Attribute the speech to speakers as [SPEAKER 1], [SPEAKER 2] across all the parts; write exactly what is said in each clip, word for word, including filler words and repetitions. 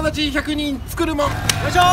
[SPEAKER 1] 達ひゃくにん作るもん。よ
[SPEAKER 2] いしょ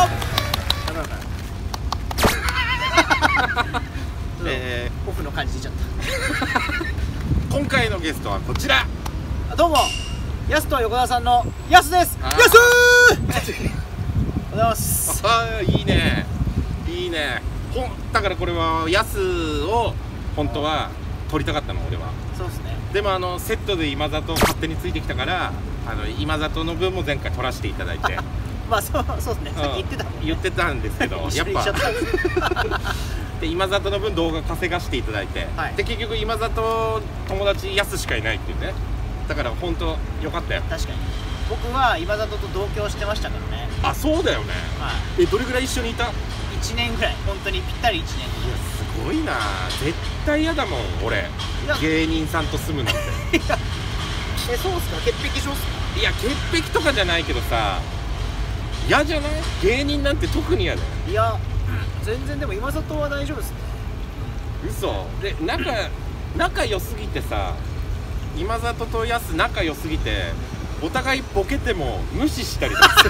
[SPEAKER 1] え
[SPEAKER 2] ー、オフの感じ出ちゃっ
[SPEAKER 1] ー、今回のゲストはこちら。
[SPEAKER 2] た。どうもヤスと横田さんのヤスです。
[SPEAKER 1] あー
[SPEAKER 2] ヤスーおはようございます。
[SPEAKER 1] ああ、いいねいいね。ほんだからこれはヤスを本当は撮りたかったの俺は。
[SPEAKER 2] そうですね。
[SPEAKER 1] でもあのセットで今里勝手についてきたから、あの今里の分も前回撮らせていただいて
[SPEAKER 2] まあそうそうですね、さっき言ってたもんね。
[SPEAKER 1] 言ってたんですけどやっぱで今里の分動画稼がせていただいて、はい、で結局今里友達ヤスしかいないっていうね。だから本当よかったよ。
[SPEAKER 2] 確かに僕は今里と同居してましたからね。
[SPEAKER 1] あ、そうだよね。はい、え、どれぐらい一緒にいた？い
[SPEAKER 2] ちねんぐらい、本当にぴったりいちねん。
[SPEAKER 1] いや、すごいな。絶対嫌だもん俺、芸人さんと住むなんて
[SPEAKER 2] いやえ、そうっすか？潔癖症っすか？
[SPEAKER 1] いや、潔癖とかじゃないけどさ、嫌じゃない？芸人なんて特に嫌だよ。
[SPEAKER 2] いや、全然。でも今里は大丈夫ですね。
[SPEAKER 1] 嘘で、仲仲良すぎてさ、今里とヤス仲良すぎてお互いボケても無視したりとかする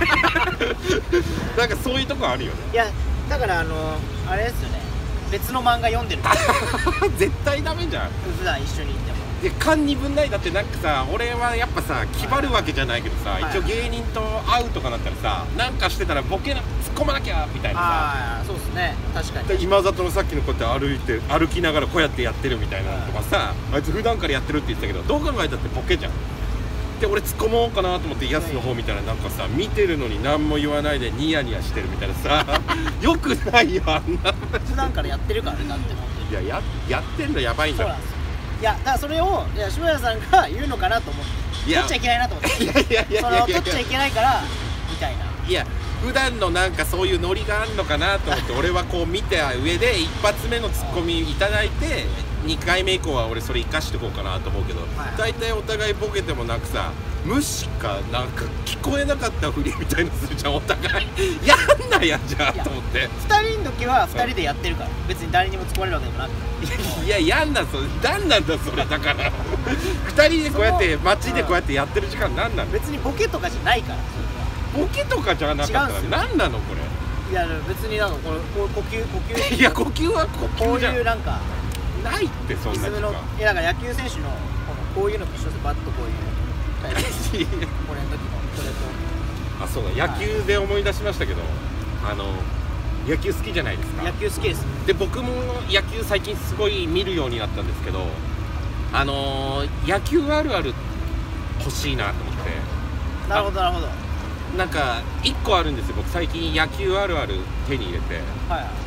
[SPEAKER 1] なんかそういうとこあるよね。
[SPEAKER 2] いや、だからあのあれですよね、別の漫画読んでる
[SPEAKER 1] 絶対ダメじゃん、
[SPEAKER 2] 普段一緒にいても。
[SPEAKER 1] で勘に分ないだって。なんかさ、俺はやっぱさ気張るわけじゃないけどさ、はい、一応芸人と会うとかなったらさ、なんかしてたらボケな突っ込まなきゃみたいなさ。
[SPEAKER 2] ああ、そうですね、確かに。
[SPEAKER 1] 今里のさっきのこうやって歩いて歩きながらこうやってやってるみたいなのとかさ、あいつ普段からやってるって言ってたけど、どう考えたってボケじゃん。で俺突っ込もうかなと思ってヤスの方見たら、なんかさ見てるのに何も言わないでニヤニヤしてるみたいなさよくないよあんな。
[SPEAKER 2] 普段からやってるからね、だって本当に。
[SPEAKER 1] いや、ややってんのやばいんだ。
[SPEAKER 2] そうなんですよ。いや、だからそれをいや渋谷さんが言うのかなと思って、取っちゃいけないなと思って、いやいやいや、その取っちゃいけないからみたいな。
[SPEAKER 1] いや、普段のなんかそういうノリがあるのかなと思って俺はこう見た上で一発目のツッコミいただいて、にかいめ以降は俺それ生かしていこうかなと思うけど、大体お互いボケてもなくさ、無視かなんか聞こえなかったふりみたいにするじゃんお互いやんなやじゃあと思って。
[SPEAKER 2] ふたりの時はふたりでやってるから、別に誰にも突っ込まれるわけでもなく。
[SPEAKER 1] いや、やんな、それ何なんだそれ。だからふたりでこうやって街でこうやってやってる時間何なの？
[SPEAKER 2] 別にボケとかじゃないから。
[SPEAKER 1] ボケとかじゃなかったら何なのこれ。
[SPEAKER 2] いや別になんかこれこう呼吸呼吸
[SPEAKER 1] いや呼吸は呼吸じゃん。
[SPEAKER 2] こういうなんか
[SPEAKER 1] ないってそんな時間。
[SPEAKER 2] いやだから野球選手のこういうのと一緒です。バッとこういうこれの時のこれと。
[SPEAKER 1] あ、そうだ、野球で思い出しましたけど、あの野球好きじゃないですか。
[SPEAKER 2] 野球好きです。
[SPEAKER 1] で僕も野球最近すごい見るようになったんですけど、あのー、野球あるある欲しいなと思って。
[SPEAKER 2] なるほどなるほど。
[SPEAKER 1] なんかいっこあるんですよ僕最近野球あるある手に入れて。はいはい。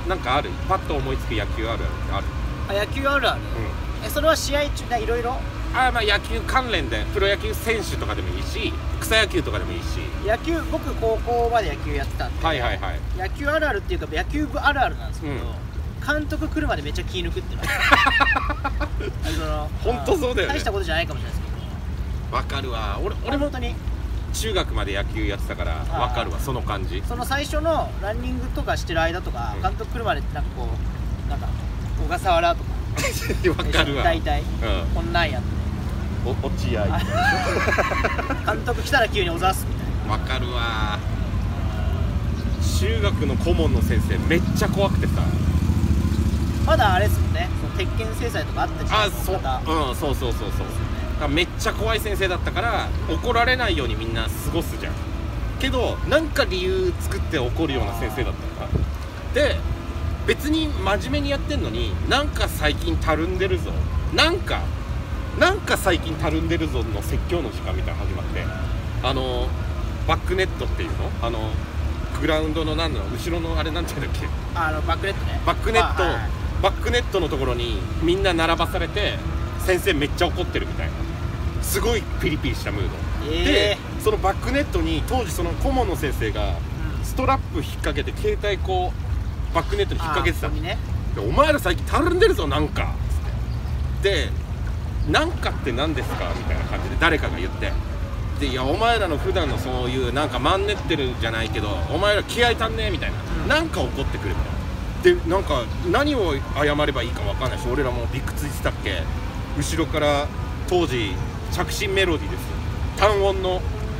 [SPEAKER 1] なんかある？パッと思いつく野球あるあるってある？
[SPEAKER 2] あ、野球あるある。うん。え、それは試合中でいろいろ？
[SPEAKER 1] あ、まあ野球関連でプロ野球選手とかでもいいし、草野球とかでもいいし。
[SPEAKER 2] 野球、僕高校まで野球やってたんで。はいはいはい。野球あるあるっていうか野球部あるあるなんですけど、うん、監督来るまでめっちゃ気抜くっていうのは
[SPEAKER 1] 本当そうだよね。
[SPEAKER 2] 大したことじゃないかもしれないですけど。
[SPEAKER 1] わかるわ。俺俺も本当に中学まで野球やってたからわかるわ、その感じ。
[SPEAKER 2] その最初のランニングとかしてる間とか、うん、監督来るまでってなんかこうなんか小笠原とか
[SPEAKER 1] わかるわ。
[SPEAKER 2] 大体、うん、こんなんやって
[SPEAKER 1] お落合
[SPEAKER 2] 監督来たら急に小沢すみたいな。
[SPEAKER 1] わかるわ。中学の顧問の先生めっちゃ怖くてさ。
[SPEAKER 2] まだあれですもんね、その鉄拳制裁とかあったじゃん。
[SPEAKER 1] あ、そう、うん、そうそうそうそう。めっちゃ怖い先生だったから怒られないようにみんな過ごすじゃん。けどなんか理由作って怒るような先生だったからで、別に真面目にやってんのになんか最近たるんでるぞ、なんかなんか最近たるんでるぞの説教の時間みたいなの始まって、あのバックネットっていうの、あのグラウンドの何の後ろのあれなんていうんだっけ、
[SPEAKER 2] あのバックネットね。
[SPEAKER 1] バックネット、バックネットのところにみんな並ばされて先生めっちゃ怒ってるみたいな、すごいピリピリしたムード、えー、でそのバックネットに当時その顧問の先生がストラップ引っ掛けて携帯こうバックネットに引っ掛けてたの、ね、でお前ら最近たるんでるぞなんかつって、でなんかって何ですかみたいな感じで誰かが言って、でいやお前らの普段のそういうなんかマンネってるじゃないけどお前ら気合い足んねえみたいな、うん、なんか怒ってくれたで、なんか何を謝ればいいか分かんないし、俺らも理屈言ってたっけ、後ろから当時着信メロディーですよ、単音の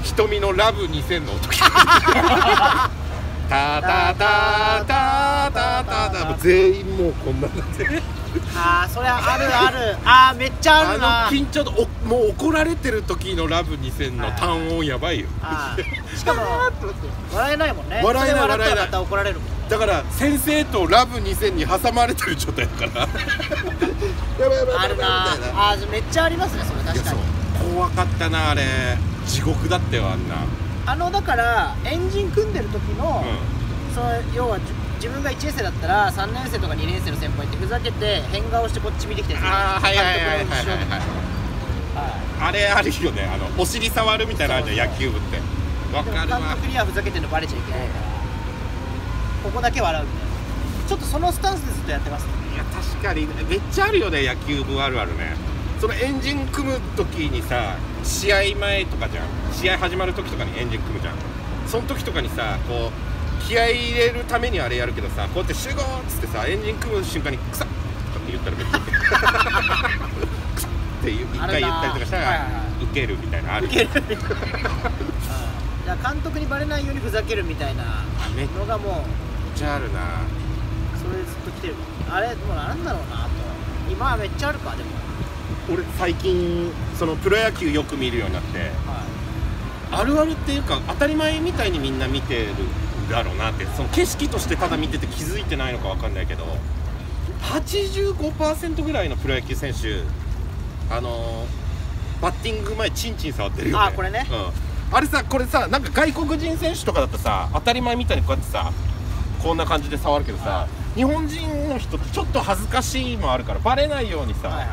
[SPEAKER 1] 瞳のラブにせんの音聞こえてタタタタタタタ全員もうこんな感じで
[SPEAKER 2] ああそれあるあるあーめっちゃあるな。
[SPEAKER 1] あの緊張とおもう怒られてる時のラブにせんの単音やばいよ。
[SPEAKER 2] あしかも笑えないもんね。
[SPEAKER 1] 笑えない
[SPEAKER 2] 笑えない。
[SPEAKER 1] 笑えない。
[SPEAKER 2] また怒られるもん。
[SPEAKER 1] だから先生とラブにせんに挟まれてる状態だからやばいやばい
[SPEAKER 2] あるなあめっちゃありますねそれ。確かに
[SPEAKER 1] 怖かったなあれ。地獄だったよあんな。
[SPEAKER 2] あのだからエンジン組んでる時の、
[SPEAKER 1] うん、
[SPEAKER 2] その要は自分がいちねん生だったらさんねん生とかにねん生の先輩ってふざけて変顔してこっち見てきたりする。
[SPEAKER 1] ああはいはいはいはいはいはいあれあるよね。あのお尻触るみたいなのあるじゃん野球部って。わかるわ。
[SPEAKER 2] 監督にはふざけてるのバレちゃいけないからここだけ笑うみたいな。ちょっとそのスタンスでずっとやってますね。
[SPEAKER 1] いや確かにめっちゃあるよね野球部あるあるね。そのエンジン組む時にさ試合前とかじゃん。試合始まる時とかにエンジン組むじゃん。その時とかにさこう気合い入れるためにあれやるけどさこうやって集合っつってさエンジン組む瞬間にクサッとかって言ったらめっちゃクサッって一回言ったりとかしたらウケるみたいなある。
[SPEAKER 2] ウケるじゃあ監督にバレないようにふざけるみたいなのがもうめっ
[SPEAKER 1] ちゃあるな。
[SPEAKER 2] それずっと来てる。あれもうなんだろうなと。今はめっちゃあるか。でも
[SPEAKER 1] 俺最近そのプロ野球よく見るようになって、はい、あるあるっていうか当たり前みたいにみんな見てるだろうなって。その景色としてただ見てて気づいてないのか分かんないけど はちじゅうごパーセント ぐらいのプロ野球選手あのー、バッティング前チンチン触ってるよね。
[SPEAKER 2] あこれね、
[SPEAKER 1] うん、あれさこれさなんか外国人選手とかだとさ当たり前みたいにこうやってさこんな感じで触るけどさ日本人の人ってちょっと恥ずかしいもあるからバレないようにさ、はいはいはい、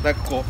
[SPEAKER 1] なんかこ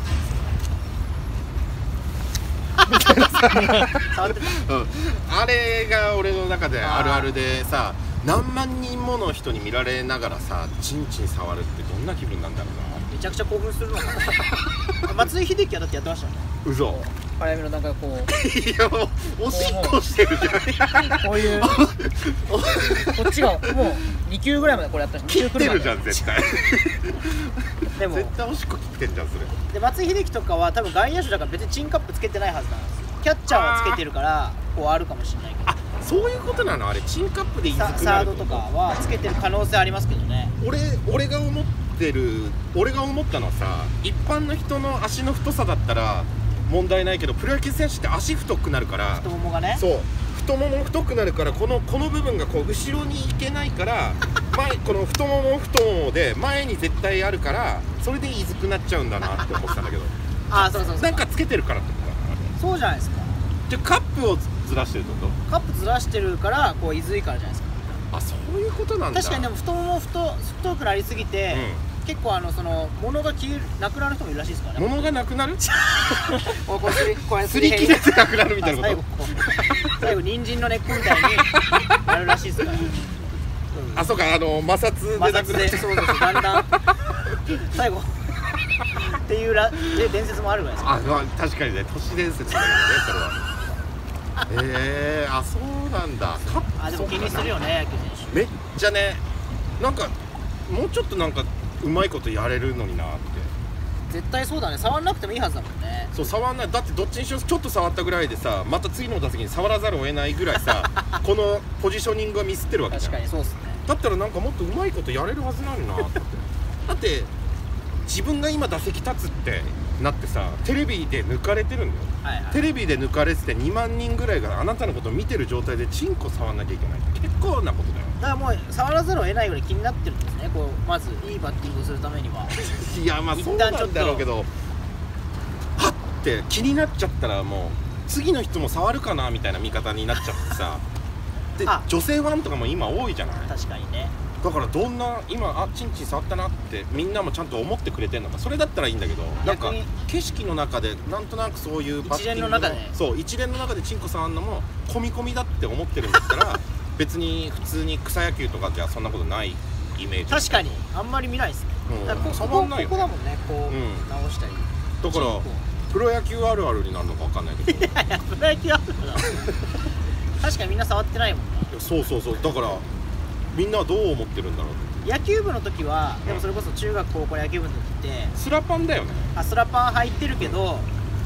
[SPEAKER 1] うみたいなさ、うん、あれが俺の中であるあるでさ何万人もの人に見られながらさチンチン触るってどんな気分なんだろうな。
[SPEAKER 2] めちゃくちゃ興奮するのかな松井秀喜はだってやってましたね。
[SPEAKER 1] 嘘。
[SPEAKER 2] 早めのなんかこう
[SPEAKER 1] いやもうおしっこしてるじゃん
[SPEAKER 2] こういうこっちがもうに球ぐらいまでこれやったし
[SPEAKER 1] 切ってるじゃん絶対
[SPEAKER 2] でも
[SPEAKER 1] 絶対おしっこ切ってんじゃんそれ
[SPEAKER 2] で。松井秀喜とかは多分外野手だから別にチンカップつけてないはずなんですよ。キャッチャーはつけてるからこうあるかもしれないけど。
[SPEAKER 1] あそういうことなの。あれチンカップでいずくなる。
[SPEAKER 2] サードとかはつけてる可能性ありますけどね。
[SPEAKER 1] 俺俺が思ってる俺が思ったのはさ一般の人の足の太さだったら問題ないけどプロ野球選手って足太くなるから
[SPEAKER 2] 太ももがね。
[SPEAKER 1] そう太もも太くなるからこのこの部分がこう後ろに行けないから前この太もも太ももで前に絶対あるからそれでいずくなっちゃうんだなって思ってたんだけど
[SPEAKER 2] あそうそうそう
[SPEAKER 1] なんかつけてるからってこと
[SPEAKER 2] そうじゃないですか。
[SPEAKER 1] じゃカップをずらしてるってこと。
[SPEAKER 2] カップずらしてるからこういずいからじゃないですか。
[SPEAKER 1] あそういうことなんだ。
[SPEAKER 2] 確かにでも太もも太太くなりすぎて、うん、結構あのその物が消えるなくなる人もいるらしいですからね。
[SPEAKER 1] 物がなくなる
[SPEAKER 2] こうこうすりこう
[SPEAKER 1] すり切れてなくなるみたいなこと。
[SPEAKER 2] 最後こう最後人参の根っこみたいになるらしいですから、うん、
[SPEAKER 1] あそうかあの摩擦でなくなって
[SPEAKER 2] そうそうそうだんだん最後っていうらで伝説もあるぐらいですか。
[SPEAKER 1] あ、まあ、確かにね都市伝説だけどねそれはえー、あそうなんだ。
[SPEAKER 2] あでも気にするよね野球選手。
[SPEAKER 1] めっちゃねなんかもうちょっとなんかうまいことやれるのになって。
[SPEAKER 2] 絶対そうだね。触んなくてもいいはずだもんね。
[SPEAKER 1] そう触んない。だってどっちにしろちょっと触ったぐらいでさまた次の打席に触らざるを得ないぐらいさこのポジショニングはミスってるわけじゃん。
[SPEAKER 2] 確かにそうっすね。
[SPEAKER 1] だったらなんかもっとうまいことやれるはずなのになってだって自分が今打席立つってなってさテレビで抜かれてるんだよ、はいはい、テレビで抜かれててにまんにんぐらいがあなたのことを見てる状態でチンコ触んなきゃいけないって結構なことだよ。
[SPEAKER 2] だからもう触らざるを得ないぐらい気になってるんですね。こうまずいいバッティングをするためにはい
[SPEAKER 1] やまあそうなんだろうけどはって気になっちゃったらもう次の人も触るかなみたいな見方になっちゃってさで女性ファンとかも今多いじゃない。
[SPEAKER 2] 確かにね。
[SPEAKER 1] だからどんな今あチンチン触ったなってみんなもちゃんと思ってくれてんのかそれだったらいいんだけどなんか景色の中でなんとなくそういう
[SPEAKER 2] バッティングの一連の中で
[SPEAKER 1] そう一連の中でチンコ触んのも込み込みだって思ってるんだったら別に普通に草野球とかじゃそんなことないイメージ。
[SPEAKER 2] 確かにあんまり見ないですね、うん、だからこ
[SPEAKER 1] 触んないよね。
[SPEAKER 2] ここだもんねこう、うん、直したり
[SPEAKER 1] だからプロ野球あるあるになるのか分かんないけど
[SPEAKER 2] いやいやプロ野球あるある確かにみんな触ってないもんな。
[SPEAKER 1] そうそうそうだからみんなはどう思ってるんだろう。
[SPEAKER 2] 野球部の時はでもそれこそ中学高校野球部の時って
[SPEAKER 1] スラパンだよね。
[SPEAKER 2] あスラパン履いてるけど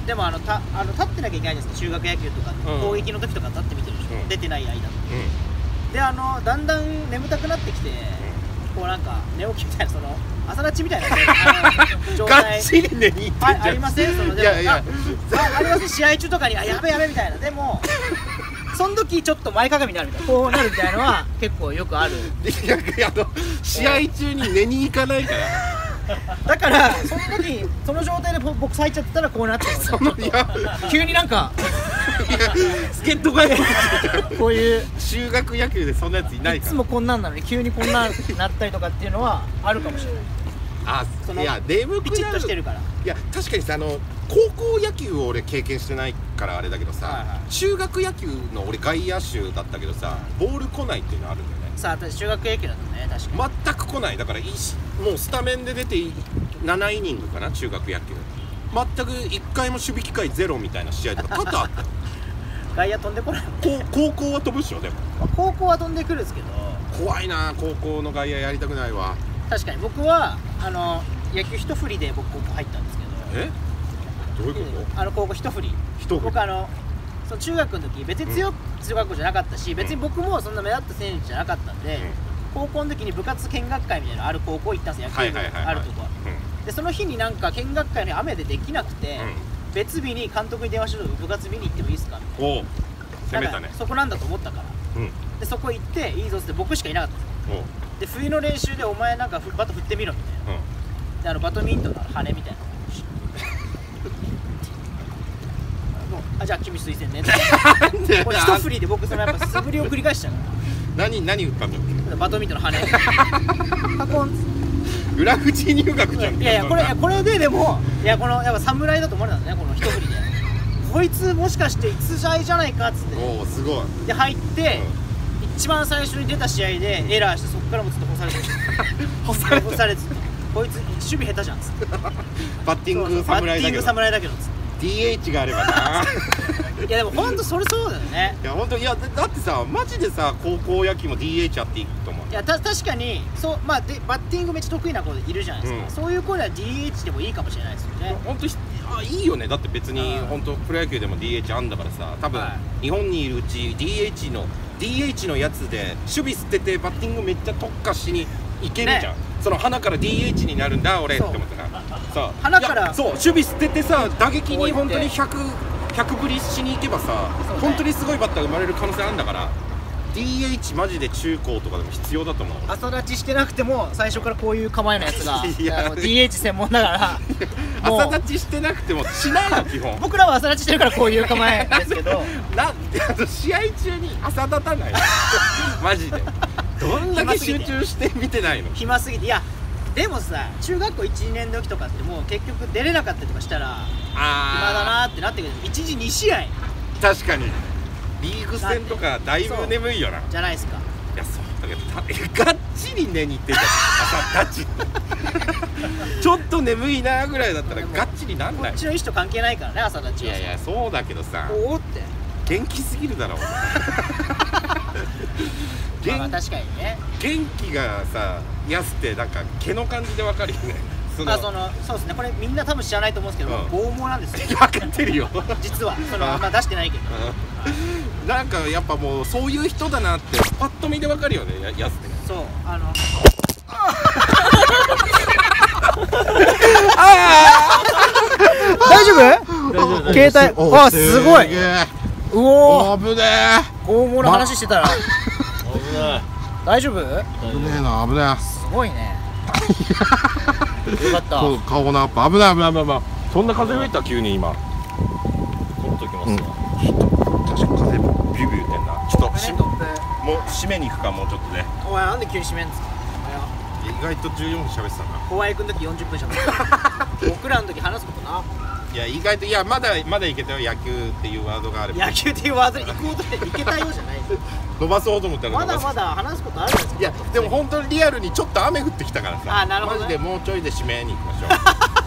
[SPEAKER 2] でもあのたあの立ってなきゃいけないじゃないですか、中学野球とか攻撃の時とか立って見てるでしょ、出てない間ってで、あのだんだん眠たくなってきて、こうなんか寝起きみたいな、その朝立ちみたいな状態
[SPEAKER 1] がっちり寝に行ってんじゃん。
[SPEAKER 2] ありません？そのでもいやいや あ, ありません試合中とかにあやべやべみたいな、でもその時ちょっと前かがみになるみたいな、こうなるみたいなのは結構よくある。
[SPEAKER 1] いやいや、あの試合中に寝に行かないから
[SPEAKER 2] だからその時その状態でボックス入っちゃったらこうなってるので、急になんか
[SPEAKER 1] 助っ人が
[SPEAKER 2] こういう
[SPEAKER 1] 中学野球でそんなやついないから、
[SPEAKER 2] いつもこんなんなのに急にこんなになったりとかっていうのはあるかもしれない。
[SPEAKER 1] あ、
[SPEAKER 2] その
[SPEAKER 1] いや眠くなる、
[SPEAKER 2] ピチッとしてるから。
[SPEAKER 1] いや確かにさ、あの高校野球を俺経験してないからあれだけどさ、はいはい、中学野球の俺外野手だったけどさ、ボール来ないっていうのあるんだよね。
[SPEAKER 2] さあ私中学野球だとね、確かに
[SPEAKER 1] 全く来ない。だからいしもうスタメンで出てななイニングかな、中学野球全くいっかいも守備機会ゼロみたいな試合とか多々あった
[SPEAKER 2] 外野飛んでこないもん、ね、
[SPEAKER 1] 高校は飛ぶっしょ。でも
[SPEAKER 2] 高校は飛んでくるんですけど
[SPEAKER 1] 怖いな、高校の外野やりたくないわ。
[SPEAKER 2] 確かに僕はあの野球一振りで僕高校入ったんですけど。
[SPEAKER 1] えどういうこと？
[SPEAKER 2] あの高校一振り
[SPEAKER 1] 一振り
[SPEAKER 2] 僕あのその中学の時別に強く中学校じゃなかったし、別に僕もそんな目立った選手じゃなかったんで、うん、高校の時に部活見学会みたいなのある高校行ったんですよ、野球部あるとこは。でその日になんか見学会の雨でできなくて、うん、別日に監督に電話して部活見に行ってもいいですかみたいな。お
[SPEAKER 1] 攻めたね。
[SPEAKER 2] そこなんだと思ったから、うん、でそこ行っていいぞって僕しかいなかったんですよ。で冬の練習でお前なんかバット振ってみろみたいな、うん、であのバドミントンの羽みたいなあ、じゃあ君推薦ねってこれ一振りで僕そのやっぱ素振りを繰り返しちゃうから
[SPEAKER 1] 何何打ったんだっけ、
[SPEAKER 2] バドミントンの羽パコン
[SPEAKER 1] 裏口入学じゃん。
[SPEAKER 2] いやいやこれこれででもいやこのやっぱ侍だと思われたんですね、この一振りでこいつもしかして逸材じゃないかっつって、
[SPEAKER 1] おおすごい
[SPEAKER 2] で入って、うん、一番最初に出た試合でエラーしてそこからもずっと干されてる
[SPEAKER 1] 干されてる
[SPEAKER 2] 干されてこいつ守備下手じゃんっつって
[SPEAKER 1] バッティング侍だけど
[SPEAKER 2] バッティング侍だけどっつって
[SPEAKER 1] ディーエイチ があればな
[SPEAKER 2] いやでも本当それそうだよね。
[SPEAKER 1] いや本当いやだってさマジでさ高校野球も ディーエイチ あっていいと思う。
[SPEAKER 2] いやた確かにそうまあでバッティングめっちゃ得意な子いるじゃないですか、うん、そういう子には ディーエイチ でもいいかもしれないですよね。
[SPEAKER 1] 本当あいいよね。だって別に本当プロ野球でも ディーエイチ あんだからさ、多分、はい、日本にいるうち ディーエイチ の ディーエイチ のやつで守備捨ててバッティングめっちゃ特化しにいけるじゃん、ね、その鼻から ディーエイチ になるんだ俺って思ったらさ
[SPEAKER 2] 鼻から
[SPEAKER 1] そう守備捨ててさ打撃に本当にひゃく振りしに行けばさ、ね、本当にすごいバッターが生まれる可能性あるんだから ディーエイチ マジで中高とかでも必要だと思う。
[SPEAKER 2] 朝立ちしてなくても最初からこういう構えのやつがいや ディーエイチ 専門だから
[SPEAKER 1] 朝立ちしてなくてもしないの基本
[SPEAKER 2] 僕らは朝立ちしてるからこういう構えですけど
[SPEAKER 1] なん試合中に朝立たないマジでどんだけ集中して見てないの
[SPEAKER 2] 暇すぎて。いやでもさ中学校いちねんの時とかってもう結局出れなかったりとかしたら暇だなってなってくる。いちにちに試合
[SPEAKER 1] 確かにリーグ戦とかだいぶ眠いよな
[SPEAKER 2] じゃないですか。
[SPEAKER 1] いやそうだけどがっちり寝に行ってんじゃん朝立ちちょっと眠いなぐらいだったらがっちりなんない。
[SPEAKER 2] こっちの意思と関係ないからね朝立ちは。
[SPEAKER 1] いやいやそうだけどさ
[SPEAKER 2] おおって
[SPEAKER 1] 元気すぎるだろう
[SPEAKER 2] まあ確かにね
[SPEAKER 1] 元気がさ安ってなんか毛の感じでわかるよね。
[SPEAKER 2] そのあそのそうですねこれみんな多分知らないと思うんですけど、うん、剛毛なんですよ。
[SPEAKER 1] 分かってるよ
[SPEAKER 2] 実はそのあんま出してないけど
[SPEAKER 1] なんかやっぱもうそういう人だなってパッと見でわかるよね安って。
[SPEAKER 2] そうあの大丈夫？携帯あすごい。うお
[SPEAKER 1] 危ねえ。
[SPEAKER 2] 剛毛の話してたら危
[SPEAKER 3] ない。
[SPEAKER 2] 大丈夫？
[SPEAKER 1] 危ねえな危ねえ。
[SPEAKER 2] すごいねよかった。
[SPEAKER 1] 顔のアップ危ない危ない危ない。そんな風吹いた急に今
[SPEAKER 3] 取っときますわ、うん、
[SPEAKER 1] 確かに風ビュービュー言ってんな。ちょっとしもう締めに行くかもうちょっとね。
[SPEAKER 2] お前なんで急に締めんですか。
[SPEAKER 1] 意外とじゅうよんぷん喋ってたな。
[SPEAKER 2] 後輩くんの時よんじゅっぷん喋ってた僕らの時話すことな。
[SPEAKER 1] いや意外といやまだまだいけたよ野球っていうワードがあれば。
[SPEAKER 2] 野球っていうワードに行こうとしていけたようじゃない
[SPEAKER 1] 伸ばそうと思ったら
[SPEAKER 2] まだまだ話すことあるんですか。
[SPEAKER 1] いやでも本当にリアルにちょっと雨降ってきたからさ。
[SPEAKER 2] あなるほど、ね、
[SPEAKER 1] マジでもうちょいで締めに行きましょう